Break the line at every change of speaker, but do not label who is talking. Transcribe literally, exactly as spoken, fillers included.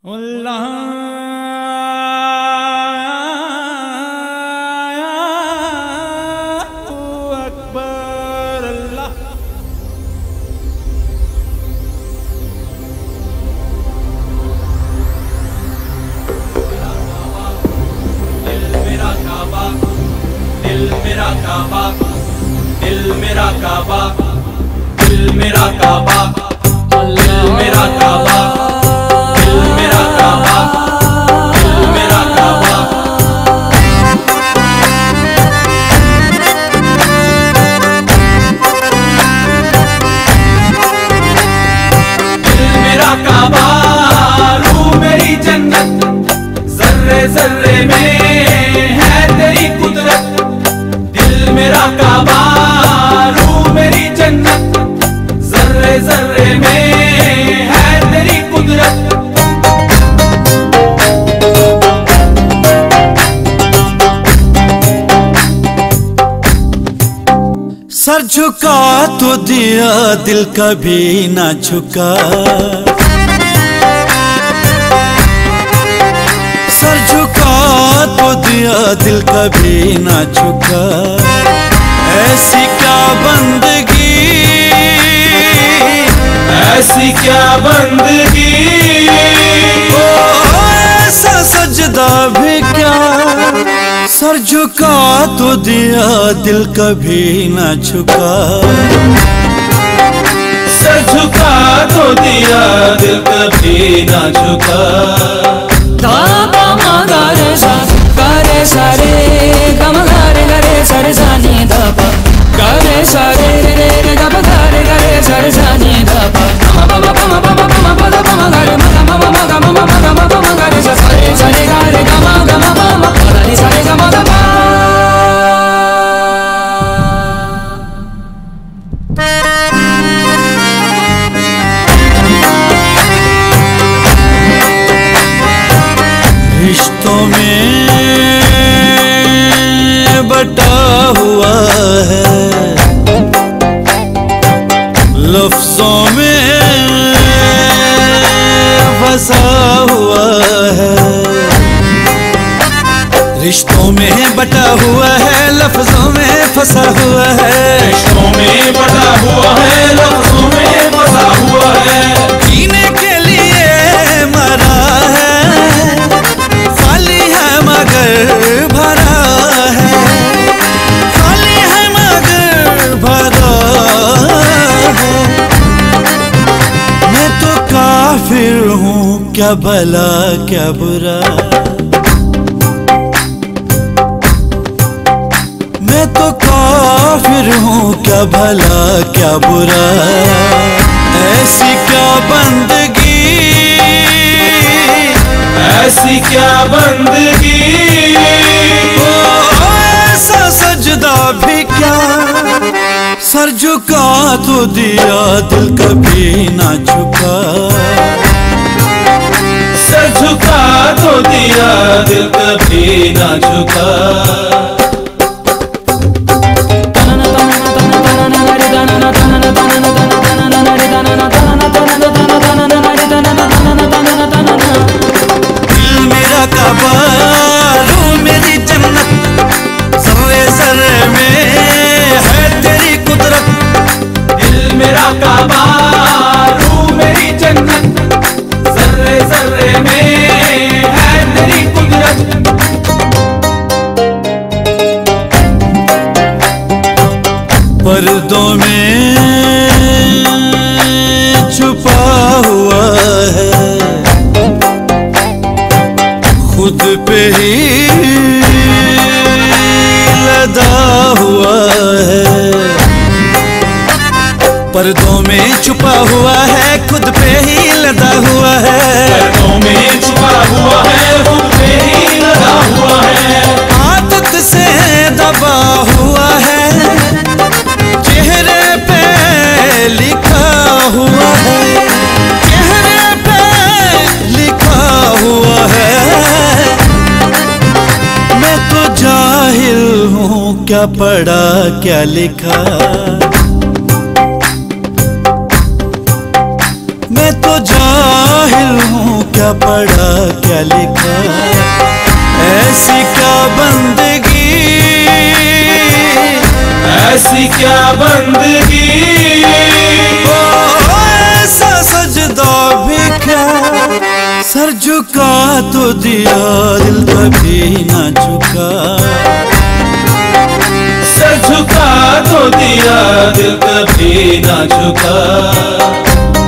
अल्लाह अकबर। अल्लाह
दिल मेरा काबा, दिल मेरा काबा, दिल मेरा काबा, दिल मेरा काबा, दिल मेरा काबा, दिल मेरा काबा, दिल मेरा काबा। दिल मेरा काबा, रूह मेरी जन्नत, जर्रे जर्रे में है तेरी कुदरत। दिल मेरा काबा, रूह मेरी जन्नत, जर्रे जर्रे में है तेरी कुदरत।
सर झुका तो दिया, दिल कभी ना झुका। सर झुका तो दिया, दिल कभी ना झुका। ऐसी क्या बंदगी,
ऐसी क्या बंदगी,
ओ ऐसा सजदा भी क्या। सर झुका तो दिया, दिल कभी ना झुका।
सर झुका तो दिया, दिल कभी ना झुका।
धापा मगारे सा गारे सारे गम गारे गारे सारे जानी धापा गारे सारे रे रे रे गम गारे गारे सारे जानी धापा ममा ममा ममा ममा ममा पदा ममा गारे ममा ममा ममा ममा ममा ममा गारे सारे सारे गारे गमा गमा ममा पदा रे सारे गमा गमा।
रिश्तों में बटा हुआ है, लफ्जों में फंसा हुआ है। रिश्तों में बटा हुआ है, लफ्जों में फंसा हुआ है।
रिश्तों में बटा हुआ है, लफ्जों में फंसा हुआ है।
जीने के लिए मरा है, खाली है मगर भरा है। खाली है मगर भरा है। मैं तो काफिर हूँ, क्या भला क्या बुरा। मैं तो काफिर हूँ, क्या भला क्या बुरा। ऐसी क्या बंदगी,
ऐसी क्या बंदगी,
ओ ऐसा सजदा भी क्या। सर झुका तो दिया, दिल कभी ना झुका।
सर झुका तो दिया, दिल कभी ना झुका।
दिल मेरा काबा, रूह मेरी जन्नत, ज़र्रे ज़र्रे में है तेरी कुदरत।
दिल मेरा काबा, रूह मेरी जन्नत, जर्रे जर्रे में है तेरी कुदरत।
पर्दों में छुपा हुआ है, खुद पे ही लदा हुआ है। पर्दों में छुपा हुआ है, खुद पे ही लदा हुआ है।
पर्दों में छुपा हुआ है, खुद पे ही लगा हुआ है।
आदत से दबा हुआ है, चेहरे पे लिखा हुआ है। चेहरे पे लिखा हुआ है। मैं तो जाहिल हूँ, क्या पढ़ा क्या लिखा। मैं तो जाहिल हूँ, क्या पढ़ा क्या लिखा, ऐसी क्या बंदगी,
ऐसी क्या बंदगी,
ओ ऐसा सजदा भी क्या, सर झुका तो दिया दिल कभी ना झुका,
सर झुका तो दिया दिल कभी ना झुका।